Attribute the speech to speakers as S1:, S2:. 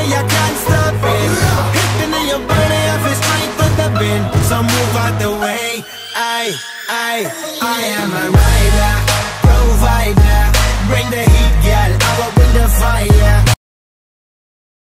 S1: way I can't stop it. Hitting in your body, I feel strength with the wind. So move out the way. I am a rider, provider.